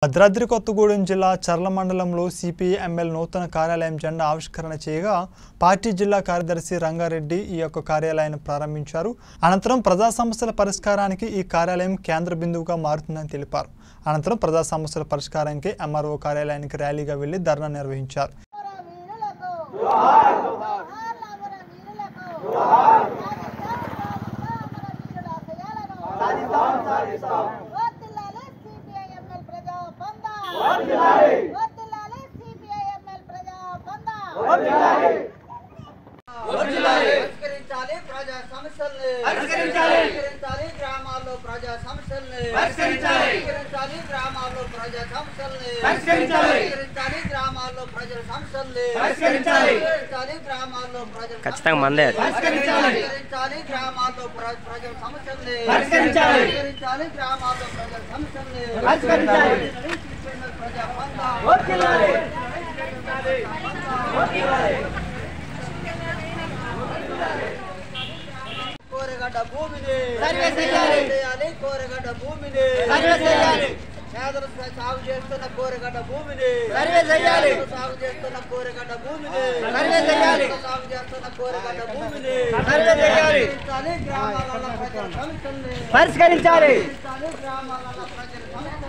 భద్రాద్రి కొత్తగూడెం జిల్లా చర్ల మండలంలో సిపిఎంఎల్ నూతన కార్యాలయం జెండా ఆవిష్కరణ చేయగా పార్టీ జిల్లా కార్యదర్శి రంగారెడ్డి ఈ యొక్క కార్యాలయాన్ని ప్రారంభించారు. అనంతరం ప్రజా సమస్యల పరిష్కారానికి ఈ కార్యాలయం కేంద్ర బిందువుగా మారుతుందని తెలిపారు. అనంతరం ప్రజా సమస్యల పరిష్కారానికి ఎంఆర్ఓ కార్యాలయానికి ర్యాలీగా వెళ్లి ధర్నా నిర్వహించారు. ఖచ్చితంగా మందే కోరగడ్డ భూమిని సర్వే చేయాలి. కోరగడ్డ భూమిని సర్వే చేయాలి. పేదలు సాగు చేస్తున్న కోరగడ్డ భూమిని సర్వే చేయాలి. సాగు చేస్తున్న కోరగడ్డ భూమిని సర్వే చేయాలి. సాగు చేస్తున్న కోరగడ్డ భూమిని సర్వే చేయాలి. గ్రామాలలో ప్రజల సమస్యల్ని పరిష్కరించాలి. గ్రామాలలో ప్రజల సమస్యల్ని